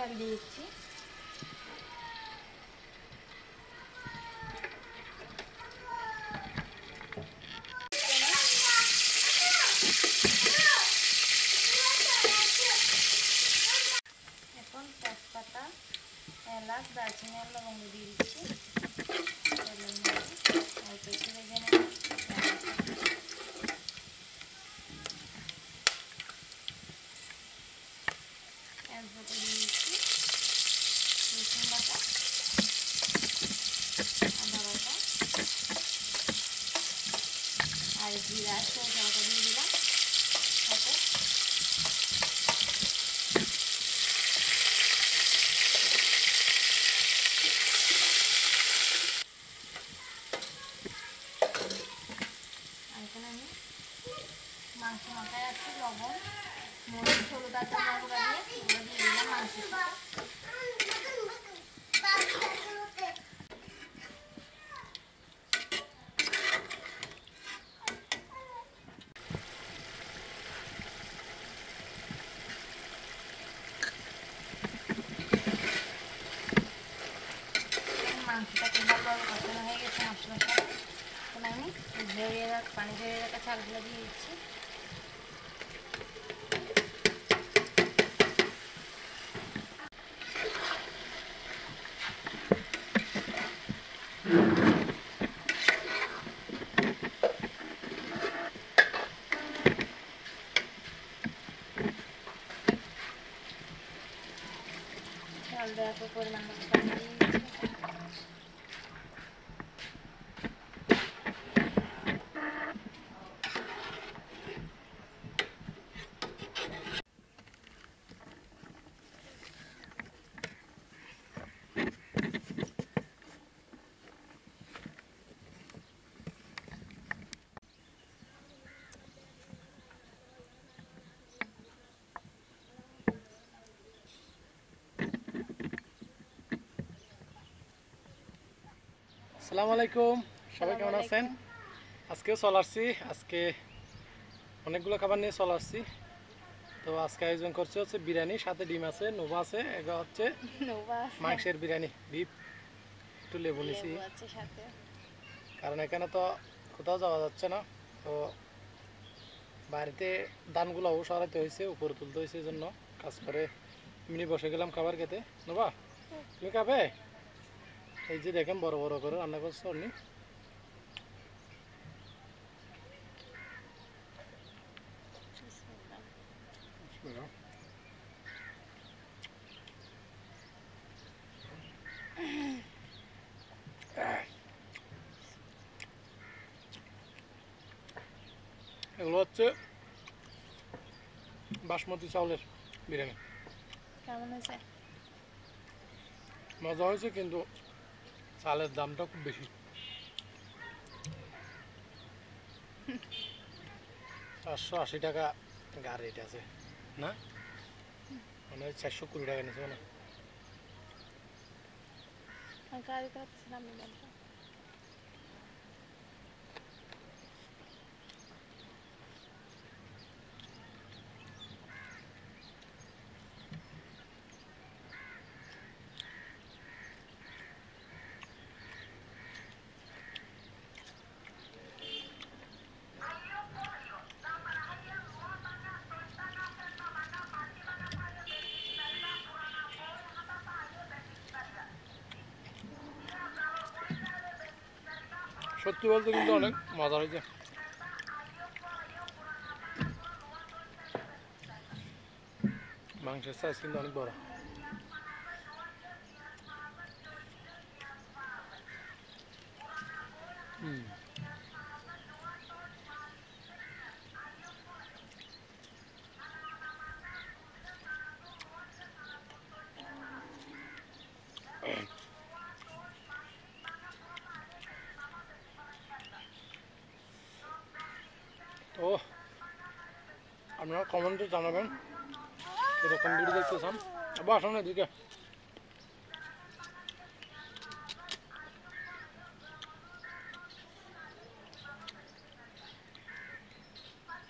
তেল দিয়ে দিচ্ছি। এখন তেজপাতা, এলাচ, দারচিনি আর লবঙ্গ দিয়ে দিচ্ছি। তেলের মধ্যে অল্প একটু ভেজে নেব। তেজপাতা দিয়ে দিচ্ছি, রসুন বাটা, আদা বাটা আর জিরা সরষে বাটা দিয়ে দিলাম। সাথে এখানে আমি মাংস মাখায় আছে লবণ, মরিচ, হলুদ, আদা গুঁড়া দিয়ে দিলাম মাংসের সাথে। মাংসটাকে ভালোভাবে কষানো হয়ে গেছে মশলার সাথে। এখন আমি পানি ঝরিয়ে রাখা চালগুলো দিয়ে দিচ্ছি। চাল দেওয়ার পর পরিমাণ মতো পানি দিয়ে দিচ্ছি। আসসালামু আলাইকুম, সবাই কেমন আছেন? আজকেও চলে আসছি, আজকে অনেকগুলো খাবার নিয়ে চলে আসছি। তো আজকে আয়োজন করছে হচ্ছে বিরিয়ানি, সাথে ডিম আছে, নোভা আছে, এটা হচ্ছে মাংসের বিরিয়ানি, বিফ, একটু লেবু নিছি কারণ এখানে তো কোথাও যাওয়া যাচ্ছে না। তো বাড়িতে ধানগুলোও সরাতে হয়েছে, উপরে তুলতে হয়েছে, এই জন্য কাজ করে এমনি বসে গেলাম খাবার খেতে। নোভা, তুমি খাবে? এই যে দেখেন বড় বড় করে রান্না করছে উনি। এগুলো হচ্ছে বাসমতি চাউলের বিরিয়ানি। কেমন হয়েছে? মজা হয়েছে, কিন্তু চালের দামটা খুব বেশি। 480 টাকা গাড় রেট আছে না, মানে 420 টাকা নিচ্ছে না। গাড়ি কাটছিলাম দামটা। সত্যি বলতে কিন্তু অনেক মজা হয়েছে। মাংসের সাইজ কিন্তু অনেক বড়। তো আপনারা কমেন্টে জানাবেন এরকম ভিডিও দেখতে চান। আবার আসুন এদিকে।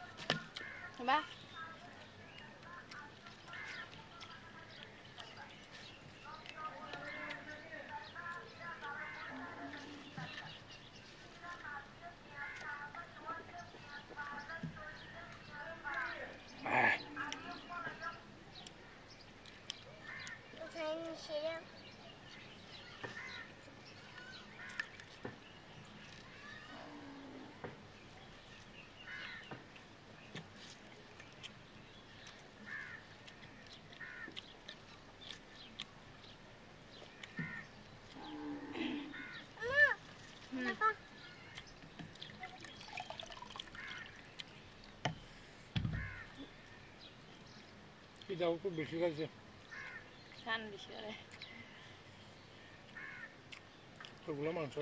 বাহ, খিদাও খুব বেশি খাইছে খান বেশি করে ওগুলো মাংস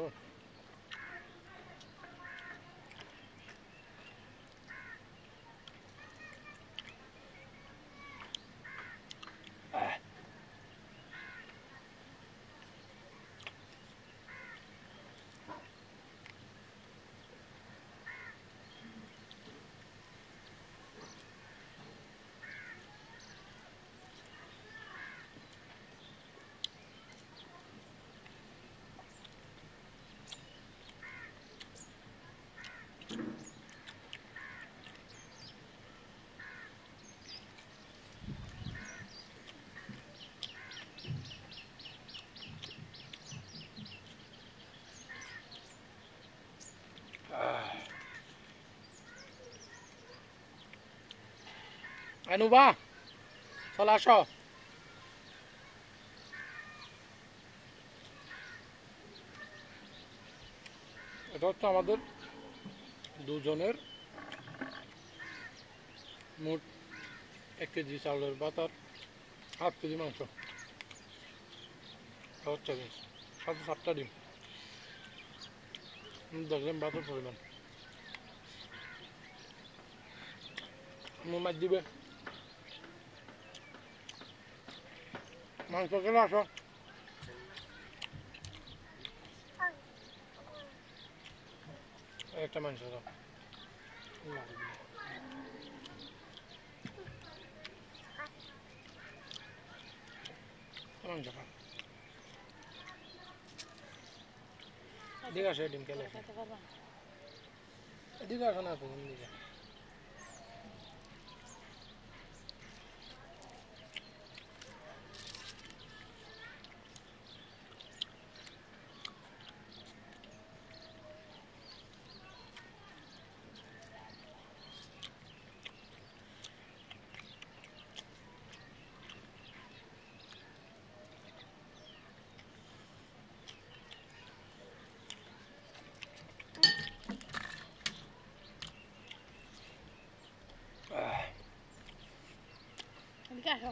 নুবা চলে আসো এটা হচ্ছে আমাদের দুজনের মোট 1 কেজি চাউলের ভাত আর 1/2 কেজি মাংস হচ্ছে সাথে 7টা ডিম দেখলেন ভাতের পরিমাণ মাছ দিবে মাংস খেলে আসো একটা মাংস দাও মাংস খা এদিকে আসো ডিম খেলে খেতে পারবা এদিকে আসো না তুমি দিকে এদিকে আসো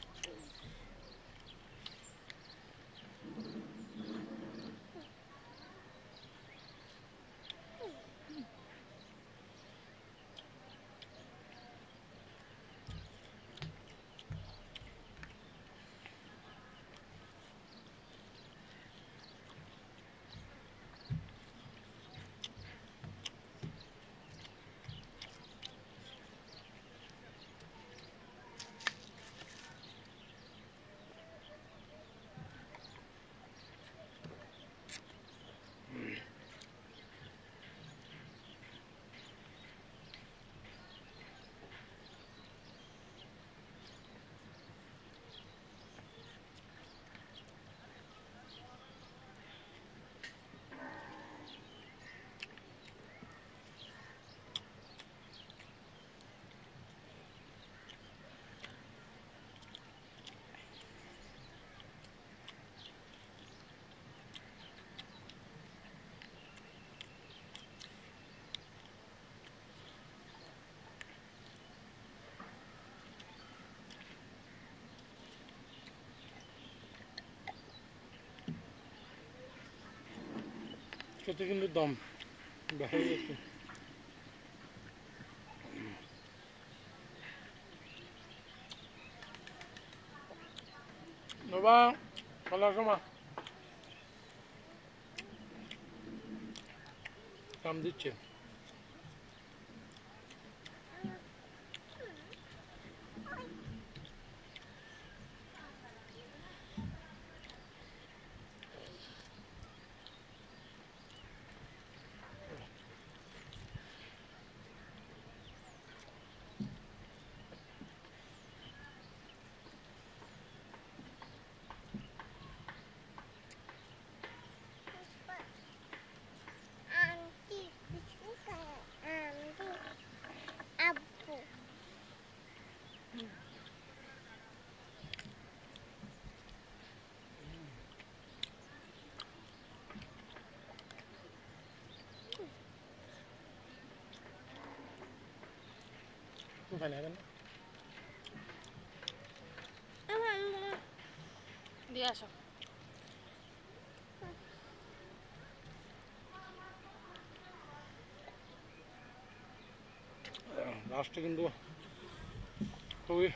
খেতে কিন্তু দম দেখা যাচ্ছে নোবা চলে আসো মা কাম দিচ্ছে Không phải là আসো। লাস্টে কিন্তু খুবই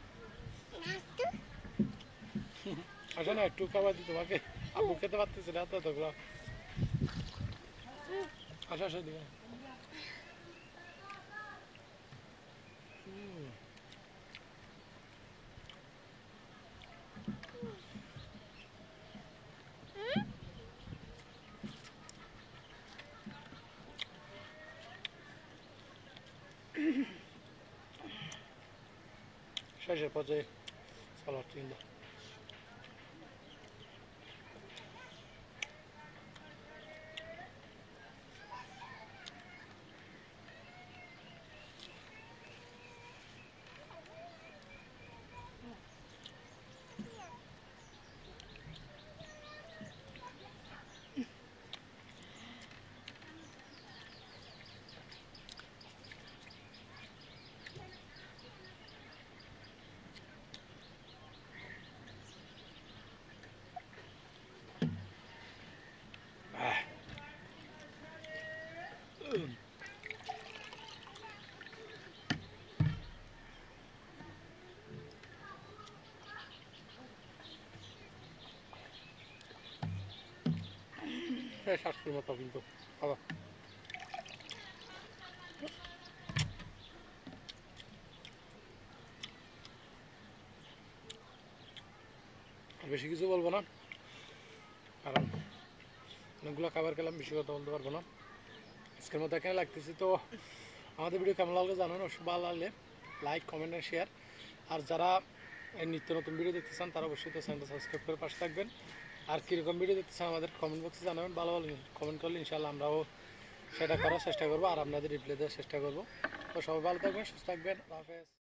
আসে না, একটু খাবার দিই তোমাকে। আপু খেতে পারতেছি না তো তোগুলো। আসো আসো দিকে। শেষের পর্যায়ে সালাদ কিন্তু শাশুড়ির মতো কিন্তু খাবার। বেশি কিছু বলবো না, কারণ অনেকগুলো খাবার খেলাম, বেশি কথা বলতে পারবো না। আজকের মতো এখানে লাগতেছি। তো আমাদের ভিডিও কেমন লাগলো জানান, অবশ্যই ভালো লাগলে লাইক কমেন্ট আর শেয়ার। আর যারা এই নিত্য নতুন ভিডিও দেখতে চান তারা অবশ্যই তো চ্যানেলটা সাবস্ক্রাইব করে পাশে থাকবেন। আর কীরকম ভিডিও দেখতে চান আমাদের কমেন্ট বক্সে জানাবেন। ভালো ভালো কমেন্ট করলে ইনশাআল্লাহ আমরাও সেটা করার চেষ্টা করবো আর আপনাদের রিপ্লাই দেওয়ার চেষ্টা করবো। তো সবাই ভালো থাকবেন, সুস্থ থাকবেন। আল্লাহ হাফেজ।